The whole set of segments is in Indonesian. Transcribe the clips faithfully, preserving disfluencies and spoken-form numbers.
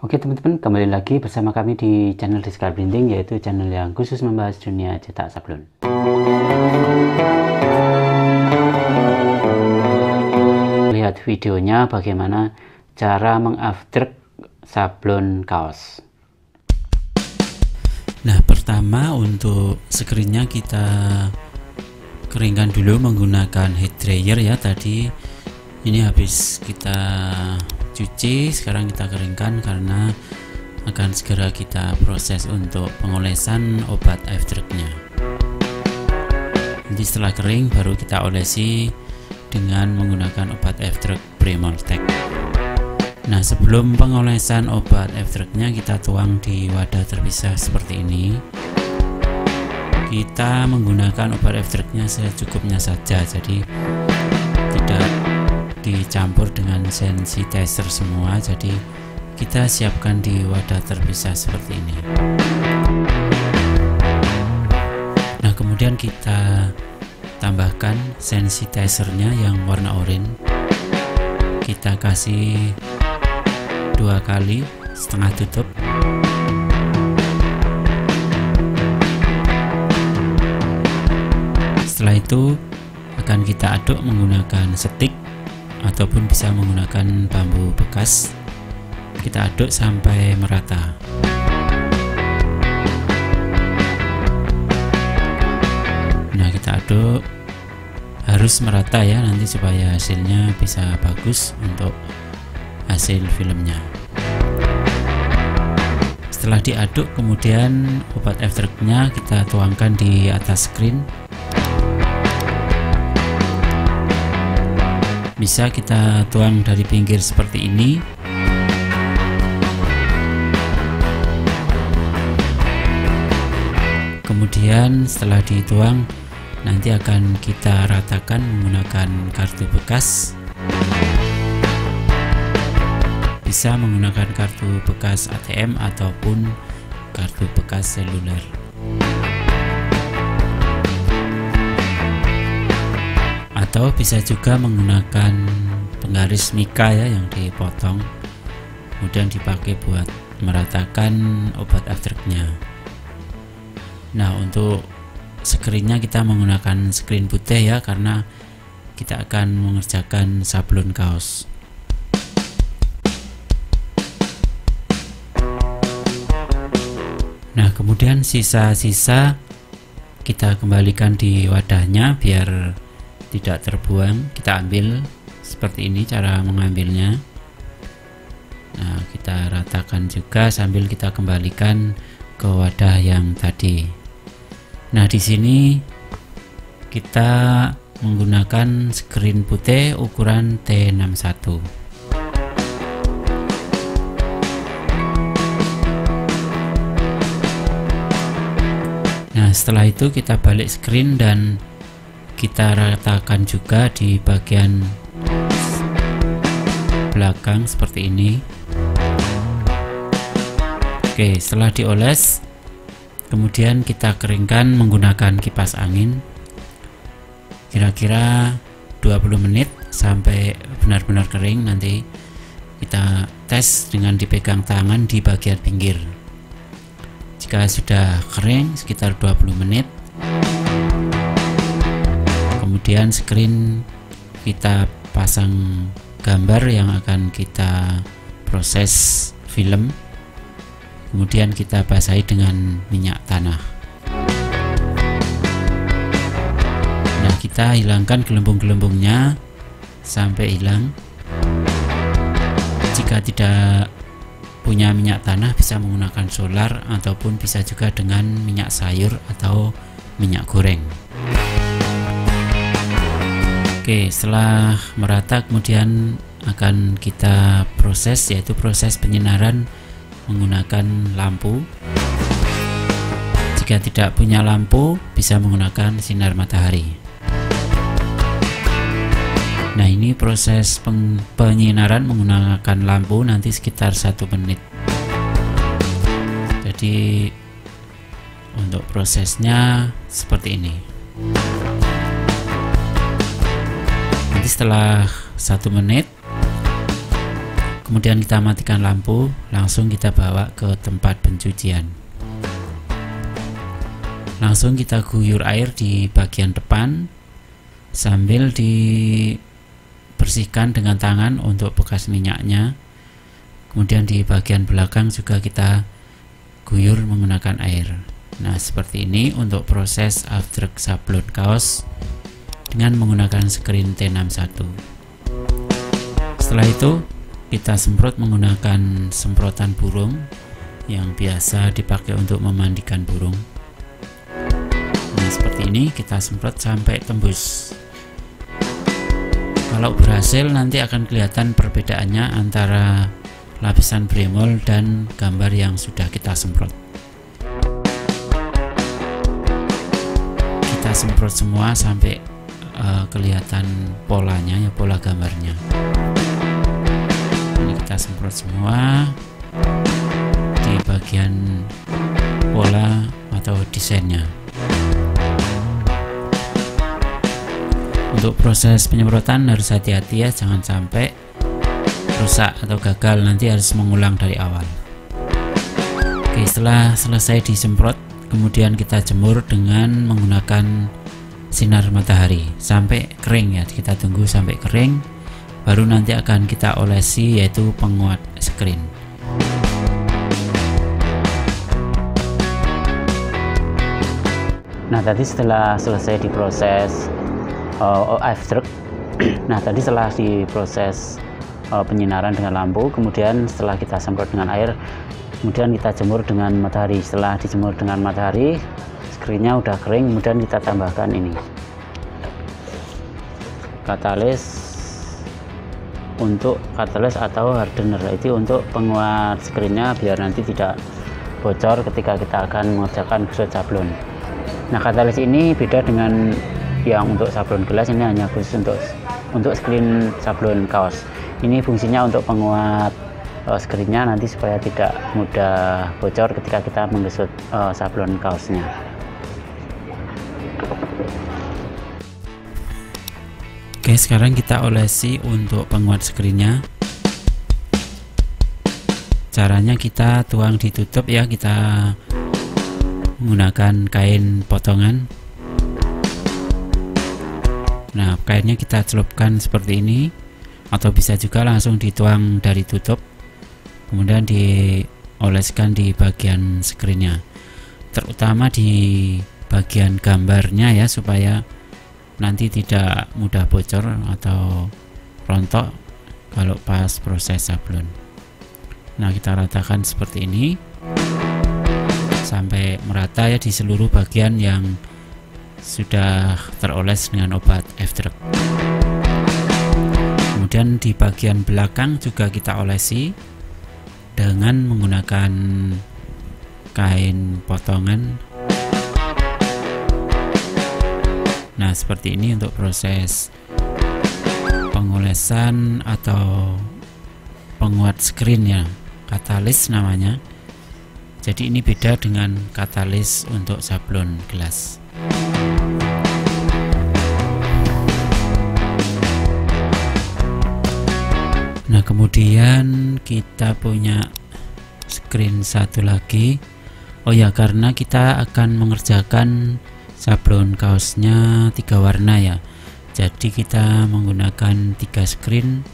Oke teman-teman, kembali lagi bersama kami di channel Diskar Printing, yaitu channel yang khusus membahas dunia cetak sablon. Lihat videonya bagaimana cara mengaftrek sablon kaos. Nah, pertama untuk screennya kita keringkan dulu menggunakan head dryer ya. Tadi ini habis kita cuci, sekarang kita keringkan karena akan segera kita proses untuk pengolesan obat aftreknya. Nanti setelah kering baru kita olesi dengan menggunakan obat aftrek Premoltech. Nah, sebelum pengolesan obat aftreknya kita tuang di wadah terpisah seperti ini. Kita menggunakan obat aftreknya secukupnya saja, jadi tidak dicampur dengan sensitizer semua, jadi kita siapkan di wadah terpisah seperti ini. Nah, kemudian kita tambahkan sensitizernya yang warna oranye. Kita kasih dua kali setengah tutup. Setelah itu akan kita aduk menggunakan stick ataupun bisa menggunakan bambu bekas. Kita aduk sampai merata. Nah, kita aduk harus merata ya, nanti supaya hasilnya bisa bagus untuk hasil filmnya. Setelah diaduk, kemudian obat aftreknya kita tuangkan di atas screen. Bisa kita tuang dari pinggir seperti ini. Kemudian setelah dituang, nanti akan kita ratakan menggunakan kartu bekas. Bisa menggunakan kartu bekas A T M ataupun kartu bekas seluler. Atau bisa juga menggunakan penggaris mika ya yang dipotong, kemudian dipakai buat meratakan obat aftreknya. Nah, untuk screennya kita menggunakan screen putih ya, karena kita akan mengerjakan sablon kaos. Nah, kemudian sisa-sisa kita kembalikan di wadahnya biar tidak terbuang. Kita ambil seperti ini cara mengambilnya. Nah, kita ratakan juga sambil kita kembalikan ke wadah yang tadi. Nah, di sini kita menggunakan screen putih ukuran T enam puluh satu. Nah, setelah itu kita balik screen dan kita ratakan juga di bagian belakang seperti ini. Oke, setelah dioles, kemudian kita keringkan menggunakan kipas angin kira-kira dua puluh menit sampai benar-benar kering. Nanti kita tes dengan dipegang tangan di bagian pinggir. Jika sudah kering sekitar dua puluh menit, kemudian screen kita pasang gambar yang akan kita proses film. Kemudian kita basahi dengan minyak tanah. Nah, kita hilangkan gelembung-gelembungnya sampai hilang. Jika tidak punya minyak tanah, bisa menggunakan solar ataupun bisa juga dengan minyak sayur atau minyak goreng. Oke, setelah merata kemudian akan kita proses, yaitu proses penyinaran menggunakan lampu. Jika tidak punya lampu, bisa menggunakan sinar matahari. Nah, ini proses penyinaran menggunakan lampu nanti sekitar satu menit. Jadi untuk prosesnya seperti ini. Nanti setelah satu menit Kemudian kita matikan lampu, langsung kita bawa ke tempat pencucian. Langsung kita guyur air di bagian depan sambil dibersihkan dengan tangan untuk bekas minyaknya. Kemudian di bagian belakang juga kita guyur menggunakan air. Nah, seperti ini untuk proses afterwork sablon kaos dengan menggunakan screen T enam puluh satu. Setelah itu kita semprot menggunakan semprotan burung yang biasa dipakai untuk memandikan burung. Nah, seperti ini kita semprot sampai tembus. Kalau berhasil nanti akan kelihatan perbedaannya antara lapisan bremol dan gambar yang sudah kita semprot. Kita semprot semua sampai uh, kelihatan polanya, ya pola gambarnya. Ini kita semprot semua di bagian pola atau desainnya. Untuk proses penyemprotan harus hati-hati ya, jangan sampai rusak atau gagal, nanti harus mengulang dari awal. Oke, setelah selesai disemprot, kemudian kita jemur dengan menggunakan sinar matahari sampai kering ya, kita tunggu sampai kering, baru nanti akan kita olesi yaitu penguat screen. Nah, tadi setelah selesai diproses uh, afterwork, nah tadi setelah diproses uh, penyinaran dengan lampu, kemudian setelah kita semprot dengan air, kemudian kita jemur dengan matahari. Setelah dijemur dengan matahari, screennya udah kering, kemudian kita tambahkan ini katalis untuk katalis atau hardener, itu untuk penguat screennya biar nanti tidak bocor ketika kita akan mengerjakan gusut sablon. Nah, katalis ini beda dengan yang untuk sablon gelas, ini hanya khusus untuk untuk screen sablon kaos. Ini fungsinya untuk penguat uh, screennya nanti supaya tidak mudah bocor ketika kita menggesut uh, sablon kaosnya. Oke, sekarang kita olesi untuk penguat screennya. Caranya kita tuang ditutup ya, kita menggunakan kain potongan. Nah, kainnya kita celupkan seperti ini, atau bisa juga langsung dituang dari tutup, kemudian dioleskan di bagian screennya, terutama di bagian gambarnya ya, supaya nanti tidak mudah bocor atau rontok kalau pas proses sablon. Nah, kita ratakan seperti ini sampai merata ya di seluruh bagian yang sudah teroles dengan obat afterwork. Kemudian di bagian belakang juga kita olesi dengan menggunakan kain potongan. Nah, seperti ini untuk proses pengolesan atau penguat screen ya, katalis namanya. Jadi ini beda dengan katalis untuk sablon gelas. Nah, kemudian kita punya screen satu lagi. Oh ya, karena kita akan mengerjakan sablon kaosnya tiga warna ya, jadi kita menggunakan tiga screen.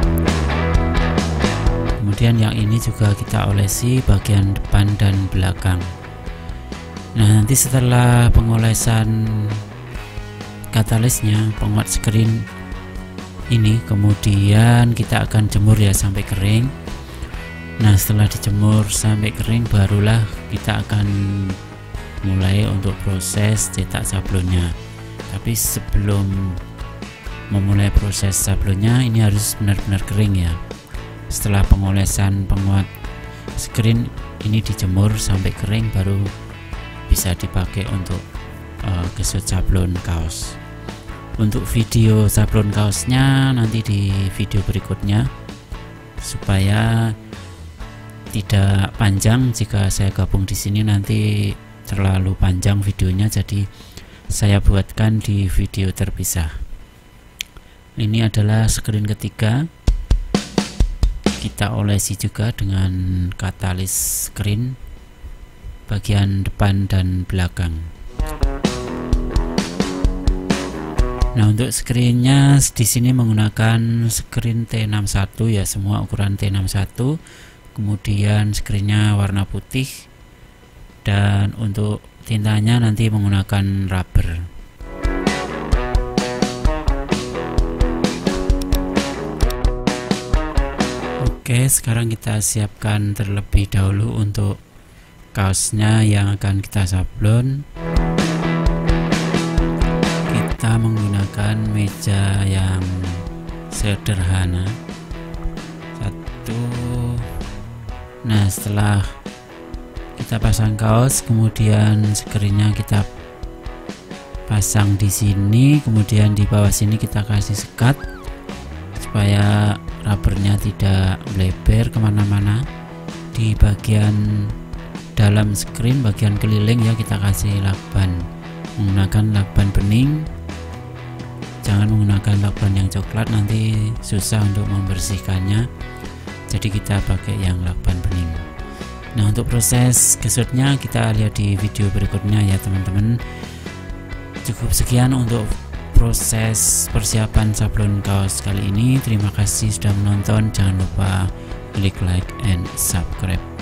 Kemudian yang ini juga kita olesi bagian depan dan belakang. Nah, nanti setelah pengolesan katalisnya, penguat screen ini, kemudian kita akan jemur ya sampai kering. Nah, setelah dijemur sampai kering, barulah kita akan mulai untuk proses cetak sablonnya. Tapi sebelum memulai proses sablonnya, ini harus benar-benar kering ya. Setelah pengolesan penguat screen ini dijemur sampai kering, baru bisa dipakai untuk uh, gesut sablon kaos. Untuk video sablon kaosnya nanti di video berikutnya, supaya tidak panjang. Jika saya gabung di sini nanti terlalu panjang videonya, jadi saya buatkan di video terpisah. Ini adalah screen ketiga. kita olesi juga dengan katalis screen bagian depan dan belakang. Nah, untuk screennya di sini menggunakan screen T enam puluh satu ya, semua ukuran T enam puluh satu. Kemudian screennya warna putih, dan untuk tintanya nanti menggunakan rubber. Oke, sekarang kita siapkan terlebih dahulu untuk kaosnya yang akan kita sablon. Kita menggunakan meja yang sederhana. Satu. Nah, setelah kita pasang kaos, kemudian screennya kita pasang di sini, kemudian di bawah sini kita kasih sekat supaya rubbernya tidak melebar kemana-mana. Di bagian dalam screen, bagian keliling ya, kita kasih lakban menggunakan lakban bening. Jangan menggunakan lakban yang coklat, nanti susah untuk membersihkannya. Jadi kita pakai yang lakban bening. Nah, untuk proses gesutnya kita lihat di video berikutnya ya teman-teman. Cukup sekian untuk proses persiapan sablon kaos kali ini. Terima kasih sudah menonton. Jangan lupa klik like and subscribe.